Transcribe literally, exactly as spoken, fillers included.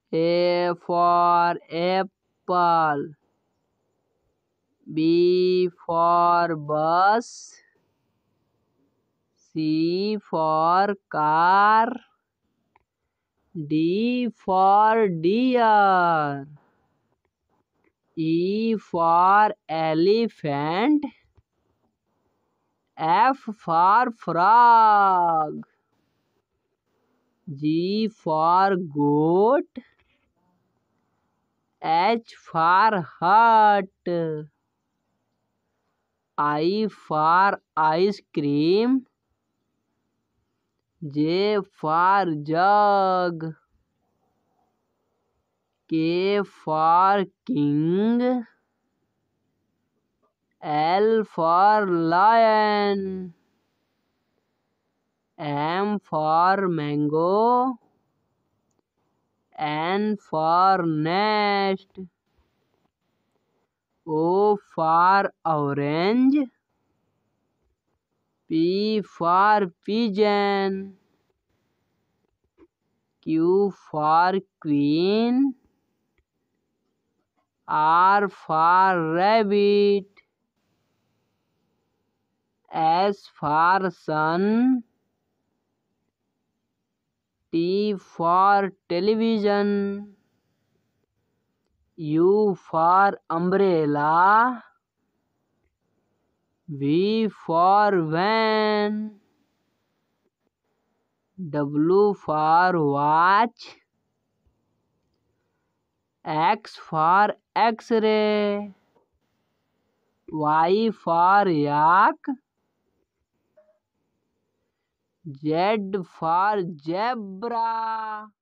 A for apple. B for bus. C for car. D for deer. E for elephant. F for frog. G for goat. H for hut. I for ice cream. J for jug. K for king. L for lion. M for mango. N for nest. O for orange. P for pigeon. Q for queen. R for rabbit. S for sun. T for television. U for umbrella. V for van. W for watch. X for X-ray. Y for yak. Z for zebra.